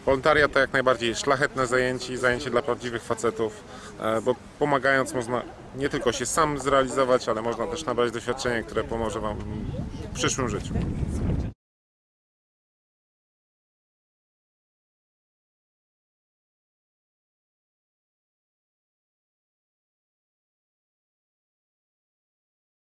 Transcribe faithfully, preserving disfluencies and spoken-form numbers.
Wolontariat to jak najbardziej szlachetne zajęcie, zajęcie dla prawdziwych facetów, bo pomagając można nie tylko się sam zrealizować, ale można też nabrać doświadczenia, które pomoże Wam w przyszłym życiu.